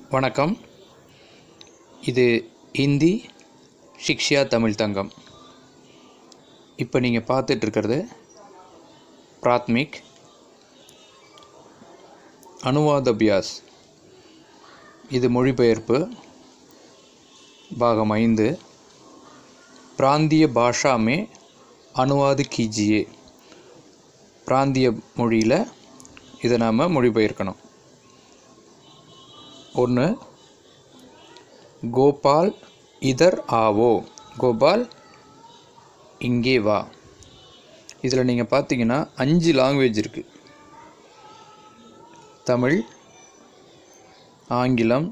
வணக்கம். இது ஹிந்தி ஷிக்ஷா தமிழ் தங்கம். இப்போ நீங்கள் பார்த்துட்ருக்கிறது பிராத்மிக் அனுவாத் அபியாஸ். இது மொழிபெயர்ப்பு பாகம் 5. பிராந்திய பாஷா மே அனுவாத் கீஜியே. பிராந்திய மொழியில் இதை நாம் மொழிபெயர்க்கணும். 1. கோபால் இதர் ஆவோ. கோபால் இங்கே வா. இதில் நீங்கள் பார்த்தீங்கன்னா 5 லாங்குவேஜ் இருக்குது. தமிழ், ஆங்கிலம்,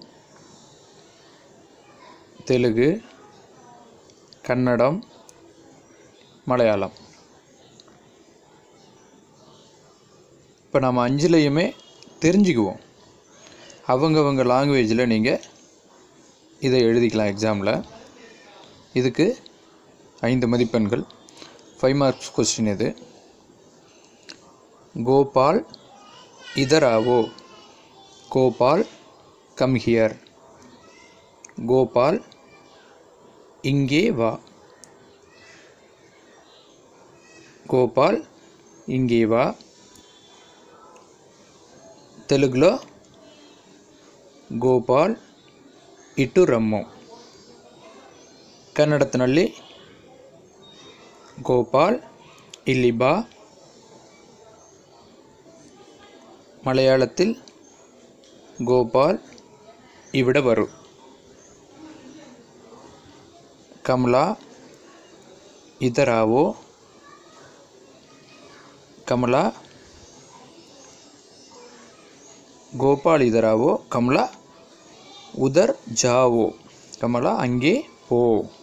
தெலுங்கு, கன்னடம், மலையாளம். இப்போ நம்ம 5லையுமே தெரிஞ்சுக்குவோம். அவங்கவங்க லாங்குவேஜில் நீங்கள் இதை எழுதிக்கலாம் எக்ஸாமில். இதுக்கு 5 மதிப்பெண்கள், 5 மார்க்ஸ் கொஸ்டின் இது. கோபால் இதர் ஆவோ. Gopal come here. கோபால் இங்கே வா. கோபால் இங்கே வா. తెలుగులో ಗೋಪಾಲ್ ಇಟ್ಟು ರಮ್ಮು. ಕನ್ನಡத்திನಲ್ಲಿ ಗೋಪಾಲ್ ಇಲ್ಲಿ ಬಾ. മലയാളത്തിൽ ഗോപാൽ ഇവിടെ വരൂ. കമല ഇതറാവോ. കമല गोपाल इधर आओ. कमला उधर जाओ. कमला अंगे पो.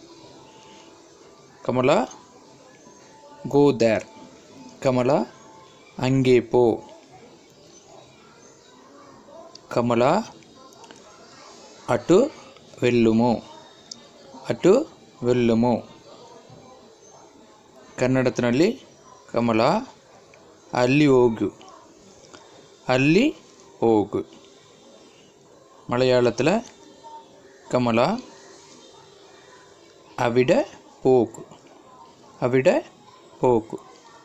कमला गो देर. कमला अंगे पो. कमला अटु वेल्लुमु. अटु वेल्लुमु. कन्नडत्तिनल्लि कमला अल्ली होगु. अल्ली ಹೋಗು. ಮಲಯಾಳத்தில் ಕಮಲಾ ಅವಿಡ ಹೋಗು. ಅವಿಡ ಹೋಗು.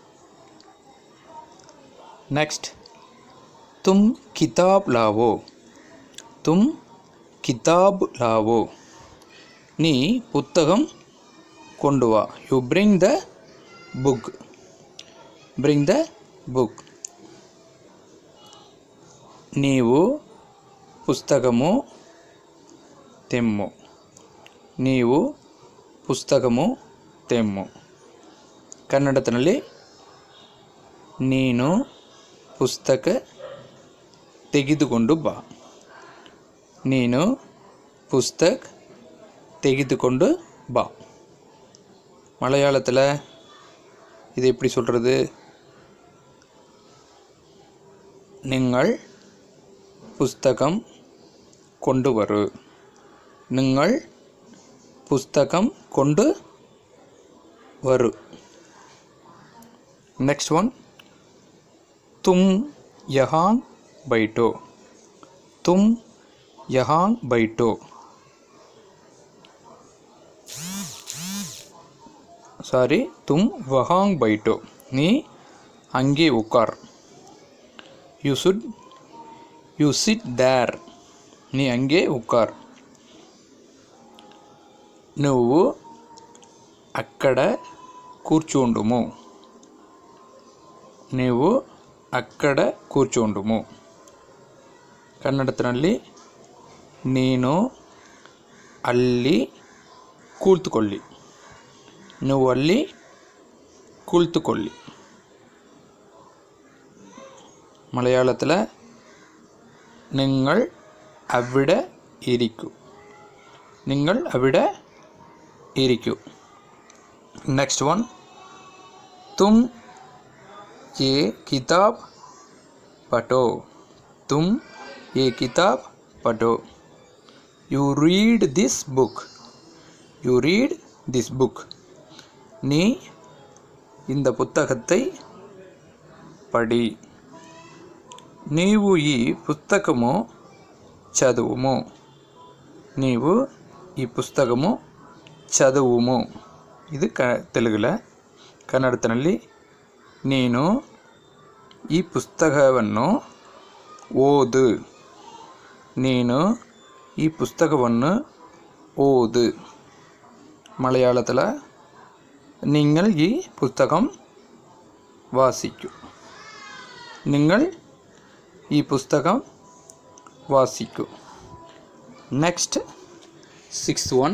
ನೆಕ್ಸ್ಟ್, ತುಮ್ ಕಿತಾಬ್ ಲಾವೋ. ತುಮ್ ಕಿತಾಬ್ ಲಾವೋ. ನೀ ಪುಸ್ತಕಂ ಕೊಂಡು ವಾ. You bring the book. Bring the book. ನೀವು ಪುಸ್ತಕము ತೆಮ್ಮು. ನೀವು ಪುಸ್ತಕము ತೆಮ್ಮು. ಕನ್ನಡದಲ್ಲಿ ನೀನು ಪುಸ್ತಕ ತೆಗೆದುಕೊಂಡು ಬಾ. ನೀನು ಪುಸ್ತಕ ತೆಗೆದುಕೊಂಡು ಬಾ. மலையாளத்தில் இது எப்படி சொல்கிறது? நீங்கள் புஸ்தகம் கொண்டு வரு. நீங்கள் புஸ்தகம் கொண்டு வரு. நெக்ஸ்ட் ஒன், तुम यहाँ बैठो. तुम यहाँ बैठो. சாரி, तुम वहाँ बैठो. நீ அங்கே உட்கார். You sit there. நீ அங்கே உட்கார். నువ్వు అక్కడ కూర్చోండుము. నువ్వు అక్కడ కూర్చోండుము. ಕನ್ನಡದಲ್ಲಿ ನೀನು ಅಲ್ಲಿ ಕೂತ್ಕೊಳ್ಳಿ. నువ్వు ಅಲ್ಲಿ ಕೂತ್ಕೊಳ್ಳಿ. മലയാളത്തിൽ നിങ്ങൾ അവിടെ ഇരിക്കൂ. നിങ്ങൾ അവിടെ ഇരിക്കൂ. നെക്സ്റ്റ് വൺ, तुम ये किताब पढ़ो. तुम ये किताब पढ़ो. You read this book. You read this book. நீ இந்த புத்தகத்தை படி. నీవు ఈ పుస్తకము చదువుము. నీవు ఈ పుస్తకము చదువుము. ఇది తెలుగులో. ಕನ್ನಡದಲ್ಲಿ ನೀನು ಈ ಪುಸ್ತಕವನ್ನು ಓದು. ನೀನು ಈ പുസ്തകವನ್ನು ഓത്. മലയാളത്തിൽ നിങ്ങൾ ഈ പുസ്തകം വാസിക്കൂ. നിങ്ങൾ ഈ പുസ്തകം വാസിക്കൂ. नेक्स्ट 6th one,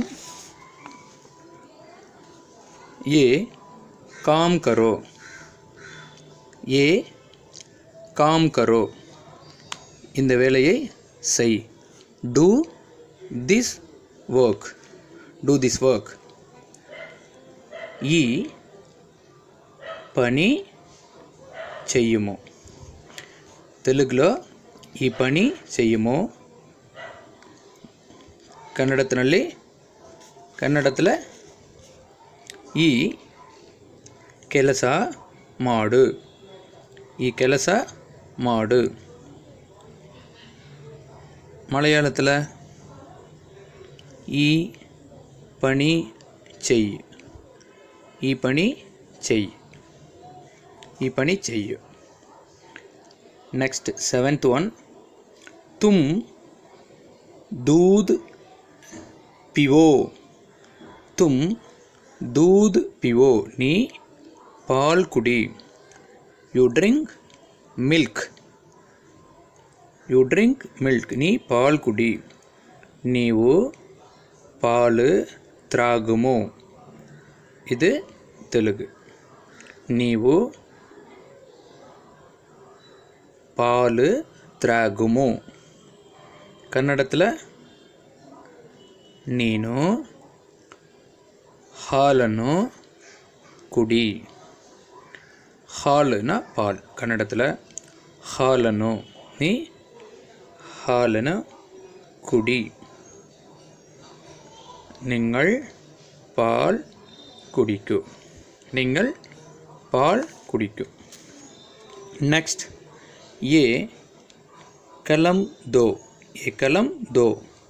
ये काम करो. ये काम करो. இந்த வேலையை செய். Do this work. Do this work. ఈ పని చెయ్యము. తెలుగులో ఈ పని చెయ్యము. ಕನ್ನಡದಲ್ಲಿ ಈ ಕೆಲಸ ಮಾಡು. ಈ ಕೆಲಸ ಮಾಡು. ಮಲಯಾಳத்தில் ಈ ಪಣಿ ಚೆಯ್. ಈ ಪಣಿ ಚೆಯ್. ಈ ಪಣಿ ಚೆಯ್ಯು. ನೆಕ್ಸ್ಟ್ 7th one, तुम दूध पिवो. तुम दूध पिवो. नी पाल कुडी. You drink milk. You drink milk. नी पाल कुडी. नीवु पालु त्रागुमु. इदु तेलुगु. नीवु पालु त्रागुमु. ಕನ್ನಡದಲ್ಲಿ ನೀನು ಹಾಲನ್ನು ಕುಡಿ. ಹಾಲಿನ ಪಾಲ್. ಕನ್ನಡದಲ್ಲಿ ಹಾಲನ್ನು. ನೀ ಹಾಲನ್ನು ಕುಡಿ. നിങ്ങൾ പാൽ കുടിക്കൂ. നിങ്ങൾ പാൽ കുടിക്കൂ. नेक्स्ट, ये कलम दो. ये कलम दो.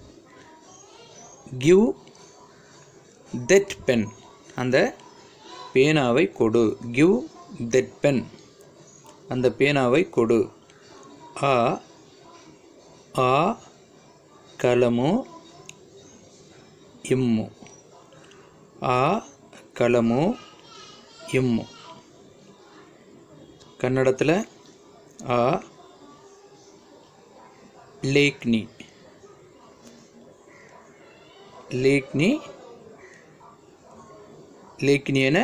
Give that pen. அந்த பேனாவை கொடு. give that pen. அந்த பேனாவை கொடு. आ कलमु इम्मु. आ कलमु इम्मु. ಕನ್ನಡத்தில் आ लेखनी. लेखनी. लेखनीयன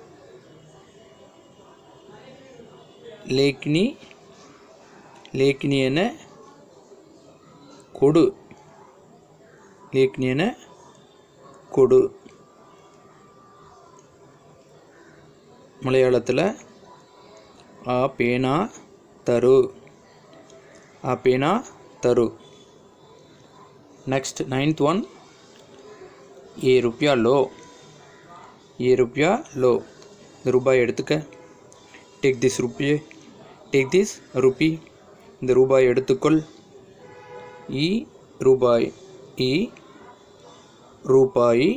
लेखनी. लेखनीयன கொடு. लेखनीयன கொடு. மலையாளத்தில் आ पेना तरु. आ पेना तरु. नेक्स्ट 9th one, ये रुपया लो. ये रुपया लो. ரூபாய் எடுத்துக்க. Take this rupee. Take this rupee. இந்த ரூபாய் எடுத்துக்கொள். ಈ ரூபாய். ಈ ரூபாய்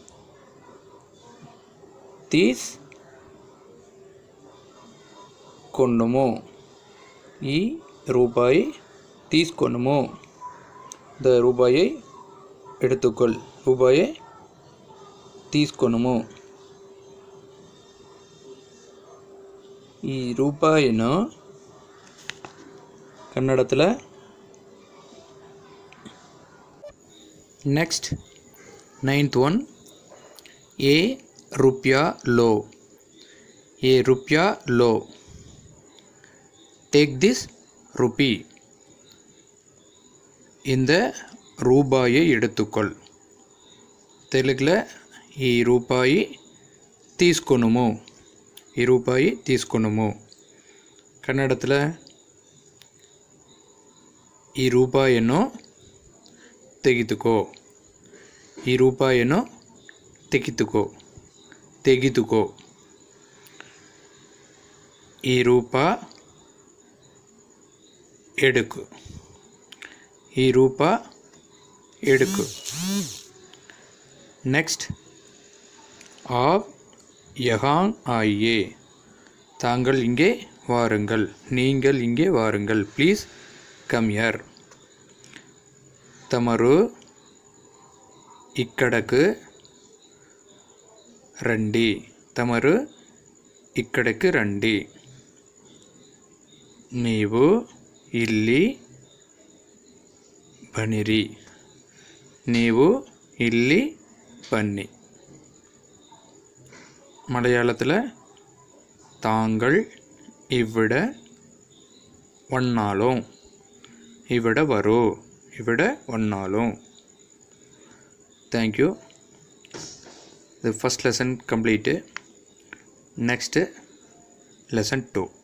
తీసుకొనుము. ఈ ரூபாய் తీసుకొనుము. இந்த ரூபாயை எடுத்துக்கொள். ரூபாயை తీసుకొనుము. ಈ ರೂಪಾಯಿಯನ್ನು ಕನ್ನಡத்தில் नेक्स्ट 9th one, ये रुपया लो. ये रुपया लो. टेक दिस रुपी. இந்த ரூபாயை எடுத்துக்கொள். తెలుగులో ఈ రూపాయి తీసుకొనుము. ఈ రూపాయి తీసుకొనుము. కన్నడத்தில் ఈ రూపాయిಯನ್ನು ತೆಗೆದುಕೋ. ಈ ರೂಪಾಯಿಯನ್ನು ತೆಗೆದುಕೋ. ತೆಗೆದುಕೋ. ಈ ರೂಪ ಎಡುಕು. ಈ ರೂಪ எடுக்கு. Next, आप यहाँ आइए. தாங்கள் இங்கே வாருங்கள். நீங்கள் இங்கே வாருங்கள். Please come here. తమరు ఇక్కడకు రండి. తమరు ఇక్కడకు రండి. నీవు ఇల్లి బనిరి. నీవు ఇల్లి பன்னி. மலையாளத்தில் தாங்கள் இவ்விட வண்ணாலும். இவ்விட வரோ. இவ்விட வண்ணாலும். Thank you. The first lesson complete. Next lesson 2.